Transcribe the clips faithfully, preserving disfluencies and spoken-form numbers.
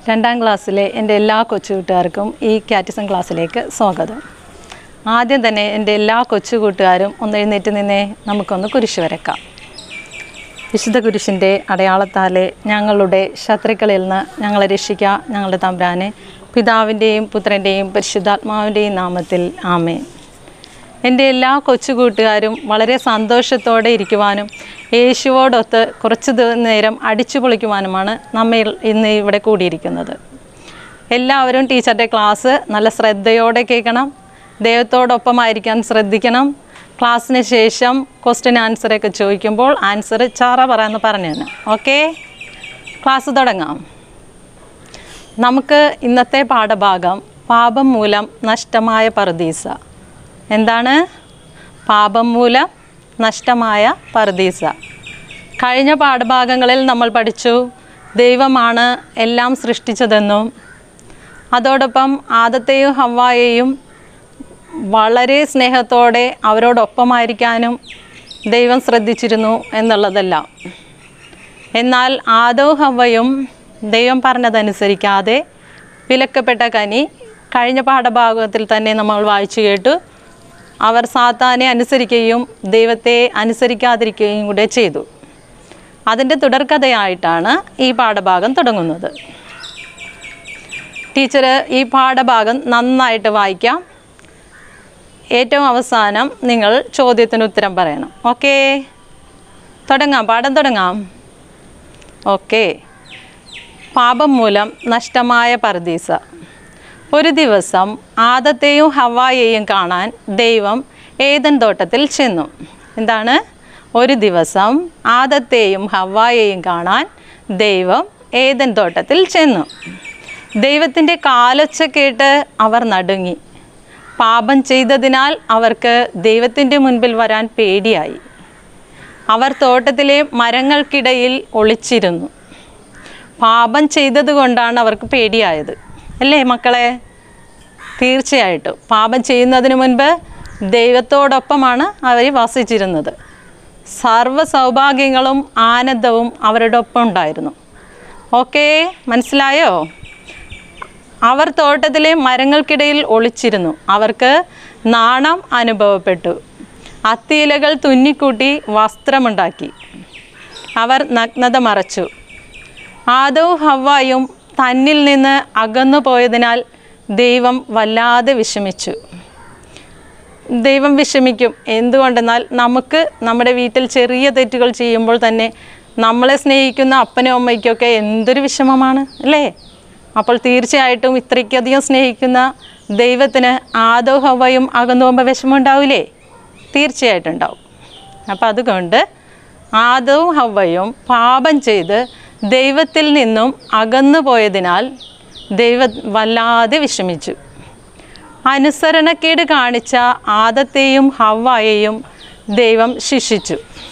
രണ്ടാം ക്ലാസ്സിലെ എൻ്റെ എല്ലാ കൊച്ചുകൂട്ടുകാർക്കും ഈ കാറ്റക്കിസം ക്ലാസ്സിലേക്ക് സ്വാഗതം. ആദ്യം തന്നെ എൻ്റെ എല്ലാ കൊച്ചുകൂട്ടുകാരും ഒന്ന് എഴുന്നേറ്റ് നിന്നേ, നമുക്കൊന്ന് കുരിശ് വരക്കാം. വിശുദ്ധ കുരിശിൻ്റെ അടയാളത്താലെ ഞങ്ങളുടെ ശത്രുക്കളിൽ നിന്ന് ഞങ്ങളെ രക്ഷിക്കുക ഞങ്ങളുടെ തമ്പുരാനെ. പിതാവിൻ്റെയും പുത്രൻ്റെയും പരിശുദ്ധാത്മാവിൻ്റെയും നാമത്തിൽ ആമേൻ. എൻ്റെ എല്ലാ കൊച്ചുകൂട്ടുകാരും വളരെ സന്തോഷത്തോടെ ഇരിക്കുവാനും യേശുവോടൊത്ത് കുറച്ച് നേരം അടിച്ചു പൊളിക്കുവാനുമാണ് നമ്മെ ഇന്ന് ഇവിടെ കൂടിയിരിക്കുന്നത്. എല്ലാവരും ടീച്ചറുടെ ക്ലാസ് നല്ല ശ്രദ്ധയോടെ കേൾക്കണം, ദൈവത്തോടൊപ്പമായിരിക്കാൻ ശ്രദ്ധിക്കണം. ക്ലാസ്സിന് ശേഷം ക്വസ്റ്റ്യൻ ആൻസറൊക്കെ ചോദിക്കുമ്പോൾ ആൻസർ ചാറ പറയാമെന്ന് പറഞ്ഞു തന്നെ. ഓക്കെ, ക്ലാസ് തുടങ്ങാം. നമുക്ക് ഇന്നത്തെ പാഠഭാഗം പാപം മൂലം നഷ്ടമായ പറുദീസ. എന്താണ് പാപം മൂലം നഷ്ടമായ പറുദീസ? കഴിഞ്ഞ പാഠഭാഗങ്ങളിൽ നമ്മൾ പഠിച്ചു ദൈവമാണ് എല്ലാം സൃഷ്ടിച്ചതെന്നും അതോടൊപ്പം ആദത്തെയും ഹവ്വായെയും വളരെ സ്നേഹത്തോടെ അവരോടൊപ്പമായിരിക്കാനും ദൈവം ശ്രദ്ധിച്ചിരുന്നു എന്നുള്ളതെല്ലാം. എന്നാൽ ആദവും ഹവ്വയും ദൈവം പറഞ്ഞതനുസരിക്കാതെ വിലക്കപ്പെട്ട കനി കഴിഞ്ഞ പാഠഭാഗത്തിൽ തന്നെ നമ്മൾ വായിച്ചു കേട്ടു. അവർ സാത്താനെ അനുസരിക്കുകയും ദൈവത്തെ അനുസരിക്കാതിരിക്കുകയും കൂടെ ചെയ്തു. അതിൻ്റെ തുടർക്കഥയായിട്ടാണ് ഈ പാഠഭാഗം തുടങ്ങുന്നത്. ടീച്ചർ ഈ പാഠഭാഗം നന്നായിട്ട് വായിക്കാം. ഏറ്റവും അവസാനം നിങ്ങൾ ചോദ്യത്തിന് ഉത്തരം പറയണം. ഓക്കേ, തുടങ്ങാം, പാഠം തുടങ്ങാം. ഓക്കെ. പാപം മൂലം നഷ്ടമായ പറുദീസ. ഒരു ദിവസം ആദത്തെയും ഹവ്വായെയും കാണാൻ ദൈവം ഏദൻ തോട്ടത്തിൽ ചെന്നു. എന്താണ്? ഒരു ദിവസം ആദത്തെയും ഹവ്വായെയും കാണാൻ ദൈവം ഏദൻ തോട്ടത്തിൽ ചെന്നു. ദൈവത്തിൻ്റെ കാലൊച്ച കേട്ട് അവർ നടുങ്ങി. പാപം ചെയ്തതിനാൽ അവർക്ക് ദൈവത്തിൻ്റെ മുൻപിൽ വരാൻ പേടിയായി. അവർ തോട്ടത്തിലെ മരങ്ങൾക്കിടയിൽ ഒളിച്ചിരുന്നു. പാപം ചെയ്തതുകൊണ്ടാണ് അവർക്ക് പേടിയായത്, അല്ലേ മക്കളെ? തീർച്ചയായിട്ടും പാപം ചെയ്യുന്നതിന് മുൻപ് ദൈവത്തോടൊപ്പമാണ് അവർ വസിച്ചിരുന്നത്. സർവ്വ സൗഭാഗ്യങ്ങളും ആനന്ദവും അവരുടെ ഒപ്പം ഉണ്ടായിരുന്നു. ഓക്കെ, മനസ്സിലായോ? അവർ തോട്ടത്തിലെ മരങ്ങൾക്കിടയിൽ ഒളിച്ചിരുന്നു. അവർക്ക് നാണം അനുഭവപ്പെട്ടു. അത്തിയിലകൾ തുന്നിക്കൂട്ടി വസ്ത്രമുണ്ടാക്കി അവർ നഗ്നത മറച്ചു. ആദവും ഹവ്വായും തന്നിൽ നിന്ന് അകന്നു പോയതിനാൽ ദൈവം വല്ലാതെ വിഷമിച്ചു. ദൈവം വിഷമിക്കും. എന്തുകൊണ്ടെന്നാൽ നമുക്ക് നമ്മുടെ വീട്ടിൽ ചെറിയ തെറ്റുകൾ ചെയ്യുമ്പോൾ തന്നെ നമ്മളെ സ്നേഹിക്കുന്ന അപ്പനും അമ്മയ്ക്കൊക്കെ എന്തൊരു വിഷമമാണ്, അല്ലേ? അപ്പോൾ തീർച്ചയായിട്ടും ഇത്രയ്ക്കധികം സ്നേഹിക്കുന്ന ദൈവത്തിന് ആദവും ഹവ്വയും അകന്നു പോകുമ്പോൾ വിഷമം ഉണ്ടാവില്ലേ? തീർച്ചയായിട്ടും ഉണ്ടാവും. അപ്പം അതുകൊണ്ട് ആദവും ഹവ്വയും പാപം ചെയ്ത് ദൈവത്തിൽ നിന്നും അകന്നു പോയതിനാൽ ദൈവം വല്ലാതെ വിഷമിച്ചു. അനുസരണക്കേട് കാണിച്ച ആദത്തെയും ഹവ്വായെയും ദൈവം ശിക്ഷിച്ചു.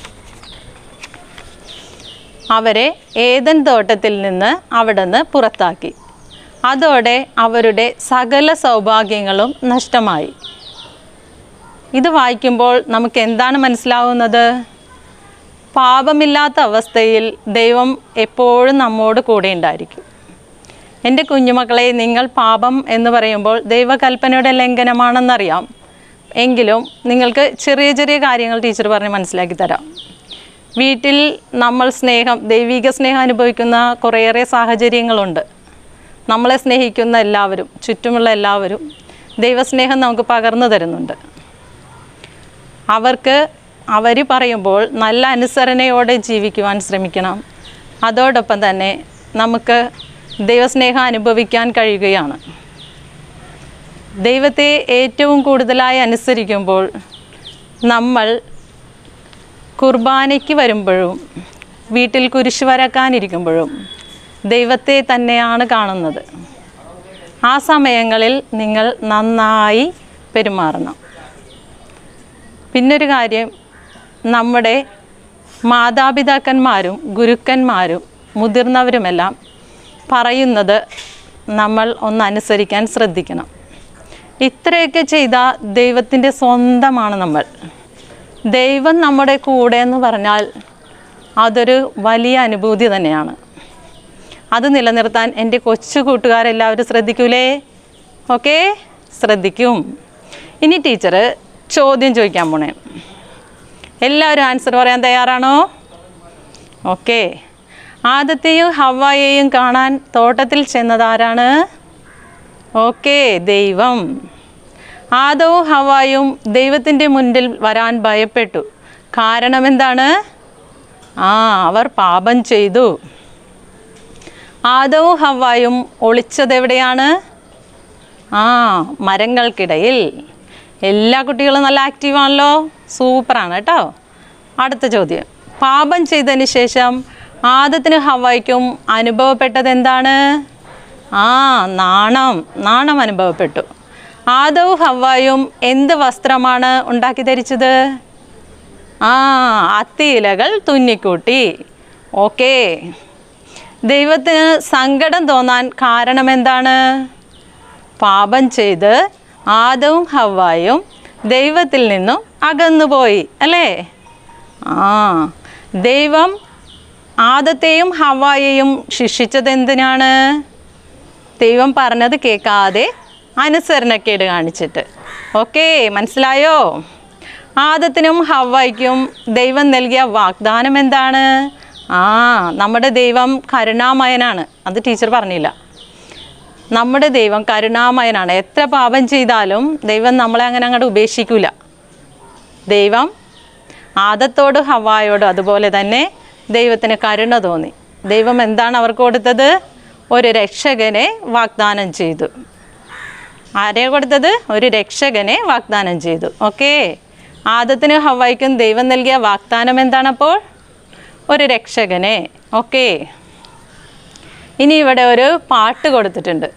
അവരെ ഏദൻ തോട്ടത്തിൽ നിന്ന് അവിടെ നിന്ന് പുറത്താക്കി. അതോടെ അവരുടെ സകല സൗഭാഗ്യങ്ങളും നഷ്ടമായി. ഇത് വായിക്കുമ്പോൾ നമുക്ക് എന്താണ് മനസ്സിലാവുന്നത്? പാപമില്ലാത്ത അവസ്ഥയിൽ ദൈവം എപ്പോഴും നമ്മോട് കൂടെ ഉണ്ടായിരിക്കും. എൻ്റെ കുഞ്ഞുമക്കളെ, നിങ്ങൾ പാപം എന്ന് പറയുമ്പോൾ ദൈവകൽപ്പനയുടെ ലംഘനമാണെന്നറിയാം. എങ്കിലും നിങ്ങൾക്ക് ചെറിയ ചെറിയ കാര്യങ്ങൾ ടീച്ചർ പറഞ്ഞ് മനസ്സിലാക്കി തരാം. വീട്ടിൽ നമ്മൾ സ്നേഹം, ദൈവിക സ്നേഹം അനുഭവിക്കുന്ന കുറേയേറെ സാഹചര്യങ്ങളുണ്ട്. നമ്മളെ സ്നേഹിക്കുന്ന എല്ലാവരും, ചുറ്റുമുള്ള എല്ലാവരും ദൈവസ്നേഹം നമുക്ക് പകർന്നു തരുന്നുണ്ട്. അവർക്ക് അവർ പറയുമ്പോൾ നല്ല അനുസരണയോടെ ജീവിക്കുവാൻ ശ്രമിക്കണം. അതോടൊപ്പം തന്നെ നമുക്ക് ദൈവസ്നേഹം അനുഭവിക്കാൻ കഴിയുകയാണ്. ദൈവത്തെ ഏറ്റവും കൂടുതലായി അനുസരിക്കുമ്പോൾ നമ്മൾ കുർബാനയ്ക്ക് വരുമ്പോഴും വീട്ടിൽ കുരിശ് വരക്കാനിരിക്കുമ്പോഴും ദൈവത്തെ തന്നെയാണ് കാണുന്നത്. ആ സമയങ്ങളിൽ നിങ്ങൾ നന്നായി പെരുമാറണം. പിന്നൊരു കാര്യം, നമ്മുടെ മാതാപിതാക്കന്മാരും ഗുരുക്കന്മാരും മുതിർന്നവരുമെല്ലാം പറയുന്നത് നമ്മൾ ഒന്ന് അനുസരിക്കാൻ ശ്രദ്ധിക്കണം. ഇത്രയൊക്കെ ചെയ്താൽ ദൈവത്തിൻ്റെ സ്വന്തമാണ് നമ്മൾ. ദൈവം നമ്മുടെ കൂടെ എന്ന് പറഞ്ഞാൽ അതൊരു വലിയ അനുഭൂതി തന്നെയാണ്. അത് നിലനിർത്താൻ എൻ്റെ കൊച്ചു കൂട്ടുകാരെല്ലാവരും ശ്രദ്ധിക്കൂലേ? ഓക്കെ, ശ്രദ്ധിക്കും. ഇനി ടീച്ചർ ചോദ്യം ചോദിക്കാൻ പോണേ. എല്ലാവരും ആൻസർ പറയാൻ തയ്യാറാണോ? ഓക്കെ. ആദത്തെയും ഹവ്വായെയും കാണാൻ തോട്ടത്തിൽ ചെന്നതാരാണ്? ഓക്കെ, ദൈവം. ആദവും ഹവ്വായും ദൈവത്തിൻ്റെ മുൻപിൽ വരാൻ ഭയപ്പെട്ടു. കാരണം എന്താണ്? ആ അവർ പാപം ചെയ്തു. ആദവും ഹവ്വായും ഒളിച്ചതെവിടെയാണ്? ആ മരങ്ങൾക്കിടയിൽ. എല്ലാ കുട്ടികളും നല്ല ആക്റ്റീവാണല്ലോ, സൂപ്പറാണ് കേട്ടോ. അടുത്ത ചോദ്യം. പാപം ചെയ്തതിന് ശേഷം ആദത്തിനും ഹവ്വായ്ക്കും അനുഭവപ്പെട്ടത് എന്താണ്? ആ നാണം നാണം അനുഭവപ്പെട്ടു. ആദവും ഹവ്വായും എന്ത് വസ്ത്രമാണ് ഉണ്ടാക്കി ധരിച്ചത്? ആ അത്തിയിലകൾ തുന്നിക്കൂട്ടി. ഓക്കെ. ദൈവത്തിന് സങ്കടം തോന്നാൻ കാരണം എന്താണ്? പാപം ചെയ്ത് ആദവും ഹവ്വായും ദൈവത്തിൽ നിന്നും അകന്നുപോയി അല്ലേ? ആ ദൈവം ആദത്തെയും ഹവ്വായെയും ശിക്ഷിച്ചത് എന്തിനാണ്? ദൈവം പറഞ്ഞത് കേൾക്കാതെ അനുസരണക്കേട് കാണിച്ചിട്ട്. ഓക്കെ, മനസ്സിലായോ? ആദത്തിനും ഹവ്വായ്ക്കും ദൈവം നൽകിയ വാഗ്ദാനം എന്താണ്? ആ നമ്മുടെ ദൈവം കരുണാമയനാണ്. അത് ടീച്ചർ പറഞ്ഞില്ല. നമ്മുടെ ദൈവം കരുണാമയനാണ്. എത്ര പാപം ചെയ്താലും ദൈവം നമ്മളെ അങ്ങനെ അങ്ങോട്ട് ഉപേക്ഷിക്കില്ല. ദൈവം ആദത്തോടും ഹവ്വായോടും അതുപോലെ തന്നെ ദൈവത്തിന് കരുണ തോന്നി. ദൈവം എന്താണ് അവർക്ക് കൊടുത്തത്? ഒരു രക്ഷകനെ വാഗ്ദാനം ചെയ്തു. ആരെയാണ് കൊടുത്തത്? ഒരു രക്ഷകനെ വാഗ്ദാനം ചെയ്തു. ഓക്കെ. ആദത്തിനും ഹവ്വായ്ക്കും ദൈവം നൽകിയ വാഗ്ദാനം എന്താണപ്പോൾ? ഒരു രക്ഷകനെ. ഓക്കെ. ഇനി ഇവിടെ ഒരു പാട്ട് കൊടുത്തിട്ടുണ്ട്.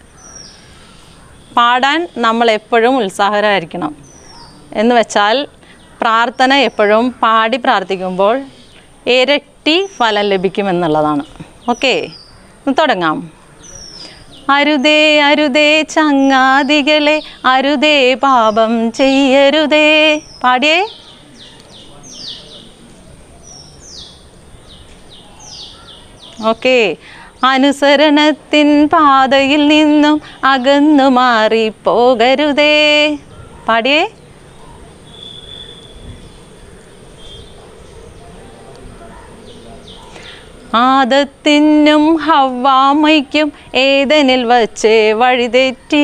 പാടാൻ നമ്മൾ എപ്പോഴും ഉത്സാഹരായിരിക്കണം. എന്ന് വെച്ചാൽ പ്രാർത്ഥന എപ്പോഴും പാടി പ്രാർത്ഥിക്കുമ്പോൾ ഇരട്ടി ഫലം ലഭിക്കുമെന്നുള്ളതാണ്. ഓക്കെ, തുടങ്ങാം. അരുതേ അരുതേ ചങ്ങാതികളെ, അരുതേ പാപം ചെയ്യരുതേ. പാടിയേ. ഓക്കെ. അനുസരണത്തിൻ പാതയിൽ നിന്നും അകന്നു മാറി പോകരുതേ. പാടിയേ. ആദത്തിനും ഹവ്വാമയ്ക്കും ഏദനിൽ വച്ച് വഴിതെറ്റി.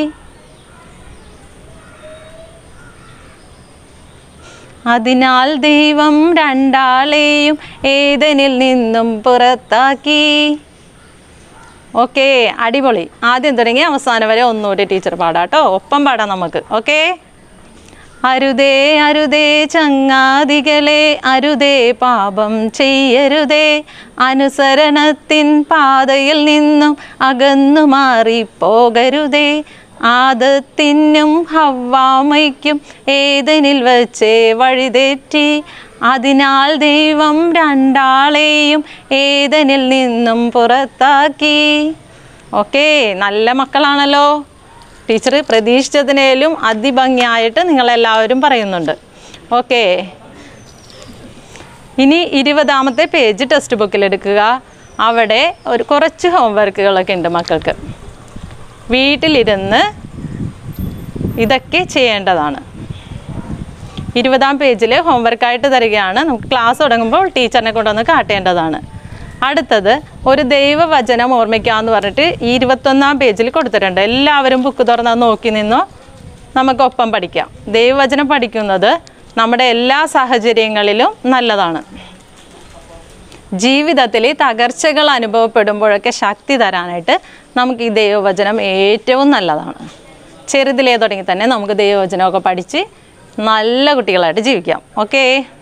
അതിനാൽ ദൈവം രണ്ടാളെയും ഏദനിൽ നിന്നും പുറത്താക്കി. ഓക്കെ, അടിപൊളി. ആദ്യം തുടങ്ങി അവസാനം വരെ ഒന്നുകൂടി ടീച്ചർ പാടാട്ടോ. ഒപ്പം പാടാം നമുക്ക്. ഓക്കെ. അരുതേ അരുതേ ചങ്ങാതികളെ, അരുതേ പാപം ചെയ്യരുതേ. അനുസരണത്തിൻ പാതയിൽ നിന്നും അകന്നു മാറി പോകരുതേ. ആദത്തിനും ഹവ്വാമയ്ക്കും ഏദനിൽ വച്ച് വഴിതെറ്റി. അതിനാൽ ദൈവം രണ്ടാളെയും ഏദനിൽ നിന്നും പുറത്താക്കി. ഓക്കെ, നല്ല മക്കളാണല്ലോ. ടീച്ചർ പ്രതീക്ഷിച്ചതിനേലും അതിഭംഗിയായിട്ട് നിങ്ങളെല്ലാവരും പറയുന്നുണ്ട്. ഓക്കെ, ഇനി ഇരുപതാമത്തെ പേജ് ടെക്സ്റ്റ് ബുക്കിലെടുക്കുക. അവിടെ ഒരു കുറച്ച് ഹോംവർക്കുകളൊക്കെ ഉണ്ട് മക്കൾക്ക്. വീട്ടിലിരുന്ന് ഇതൊക്കെ ചെയ്യേണ്ടതാണ്. ഇരുപതാം പേജിൽ ഹോംവർക്കായിട്ട് തരികയാണ്. നമുക്ക് ക്ലാസ് തുടങ്ങുമ്പോൾ ടീച്ചറിനെ കൊണ്ടുവന്ന് കാട്ടേണ്ടതാണ്. അടുത്തത് ഒരു ദൈവവചനം ഓർമ്മിക്കാമെന്ന് പറഞ്ഞിട്ട് ഈ ഇരുപത്തൊന്നാം പേജിൽ കൊടുത്തിട്ടുണ്ട്. എല്ലാവരും ബുക്ക് തുറന്ന് നോക്കി നിന്നോ, നമുക്കൊപ്പം പഠിക്കാം. ദൈവവചനം പഠിക്കുന്നത് നമ്മുടെ എല്ലാ സാഹചര്യങ്ങളിലും നല്ലതാണ്. ജീവിതത്തിൽ തകർച്ചകൾ അനുഭവപ്പെടുമ്പോഴൊക്കെ ശക്തി തരാനായിട്ട് നമുക്ക് ഈ ദൈവവചനം ഏറ്റവും നല്ലതാണ്. ചെറുതിലേ തുടങ്ങി തന്നെ നമുക്ക് ദൈവവചനമൊക്കെ പഠിച്ച് നല്ല കുട്ടികളായിട്ട് ജീവിക്കാം. ഓക്കെ,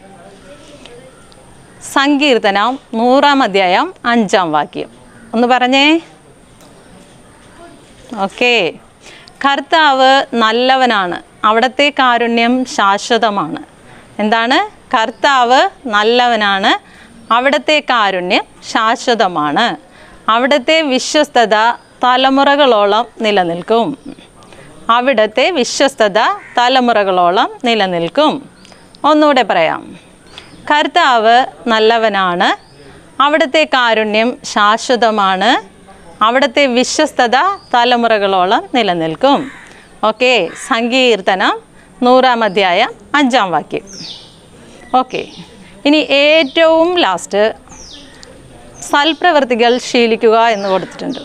സങ്കീർത്തനം നൂറാം അധ്യായം അഞ്ചാം വാക്യം ഒന്ന് പറഞ്ഞേ. ഓക്കെ, കർത്താവ് നല്ലവനാണ്, അവിടുത്തെ കാരുണ്യം ശാശ്വതമാണ്. എന്താണ്? കർത്താവ് നല്ലവനാണ്, അവിടുത്തെ കാരുണ്യം ശാശ്വതമാണ്. അവിടുത്തെ വിശ്വസ്തത തലമുറകളോളം നിലനിൽക്കും. അവിടുത്തെ വിശ്വസ്തത തലമുറകളോളം നിലനിൽക്കും. ഒന്നുകൂടെ പറയാം. കർത്താവ് നല്ലവനാണ്, അവിടുത്തെ കാരുണ്യം ശാശ്വതമാണ്. അവിടുത്തെ വിശ്വസ്തത തലമുറകളോളം നിലനിൽക്കും. ഓക്കെ, സങ്കീർത്തനം നൂറാം അധ്യായം അഞ്ചാം വാക്യം. ഓക്കെ, ഇനി ഏറ്റവും ലാസ്റ്റ് സൽപ്രവൃത്തികൾ ശീലിക്കുക എന്ന് കൊടുത്തിട്ടുണ്ട്.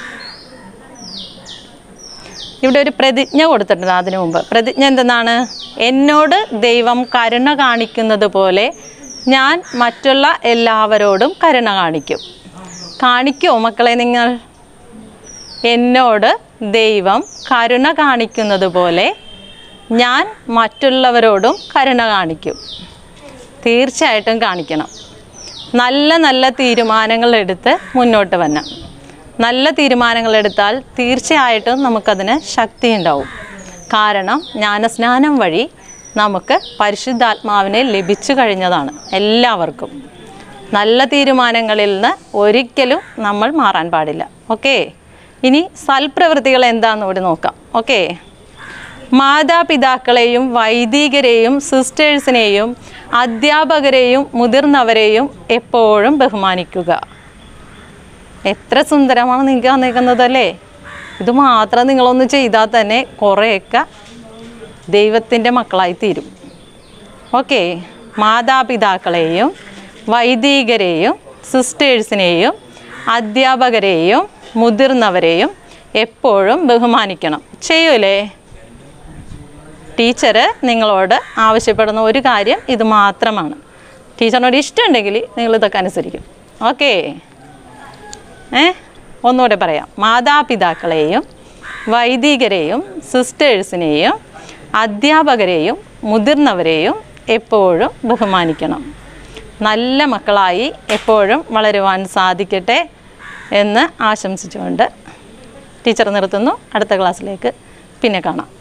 ഇവിടെ ഒരു പ്രതിജ്ഞ കൊടുത്തിട്ടുണ്ട്. അതിനു മുമ്പ് പ്രതിജ്ഞ എന്തെന്നാണ്? എന്നോട് ദൈവം കരുണ കാണിക്കുന്നത് പോലെ ഞാൻ മറ്റുള്ള എല്ലാവരോടും കരുണ കാണിക്കും. കാണിക്കുമോ മക്കളെ നിങ്ങൾ? എന്നോട് ദൈവം കരുണ കാണിക്കുന്നത് പോലെ ഞാൻ മറ്റുള്ളവരോടും കരുണ കാണിക്കും. തീർച്ചയായിട്ടും കാണിക്കണം. നല്ല നല്ല തീരുമാനങ്ങൾ എടുത്ത് മുന്നോട്ട് വരണം. നല്ല തീരുമാനങ്ങൾ എടുത്താൽ തീർച്ചയായിട്ടും നമുക്കതിന് ശക്തി ഉണ്ടാവും. കാരണം ജ്ഞാനസ്നാനം വഴി നമുക്ക് പരിശുദ്ധാത്മാവിനെ ലഭിച്ചു കഴിഞ്ഞതാണ് എല്ലാവർക്കും. നല്ല തീരുമാനങ്ങളിൽ നിന്ന് ഒരിക്കലും നമ്മൾ മാറാൻ പാടില്ല. ഓക്കെ, ഇനി സൽപ്രവൃത്തികൾ എന്താണെന്ന് കൂടി നോക്കാം. ഓക്കെ, മാതാപിതാക്കളെയും വൈദികരെയും സിസ്റ്റേഴ്സിനെയും അധ്യാപകരെയും മുതിർന്നവരെയും എപ്പോഴും ബഹുമാനിക്കുക. എത്ര സുന്ദരമാണ് നിങ്ങൾക്ക് വന്നിരിക്കുന്നതല്ലേ? ഇത് മാത്രം നിങ്ങളൊന്ന് ചെയ്താൽ തന്നെ കുറേയൊക്കെ ദൈവത്തിൻ്റെ മക്കളായി തീരും. ഓക്കെ, മാതാപിതാക്കളെയും വൈദികരെയും സിസ്റ്റേഴ്സിനെയും അധ്യാപകരെയും മുതിർന്നവരെയും എപ്പോഴും ബഹുമാനിക്കണം. ചെയ്യൂലേ? ടീച്ചർ നിങ്ങളോട് ആവശ്യപ്പെടുന്ന ഒരു കാര്യം ഇത് മാത്രമാണ്. ടീച്ചറിനോട് ഇഷ്ടമുണ്ടെങ്കിൽ നിങ്ങളിതൊക്കെ അനുസരിക്കും. ഓക്കെ, ഏ ഒന്നുകൂടെ പറയാം. മാതാപിതാക്കളെയും വൈദികരെയും സിസ്റ്റേഴ്സിനെയും അധ്യാപകരെയും മുതിർന്നവരെയും എപ്പോഴും ബഹുമാനിക്കണം. നല്ല മക്കളായി എപ്പോഴും വളരുവാൻ സാധിക്കട്ടെ എന്ന് ആശംസിച്ചുകൊണ്ട് ടീച്ചർ നിർത്തുന്നു. അടുത്ത ക്ലാസ്സിലേക്ക് പിന്നെ കാണാം.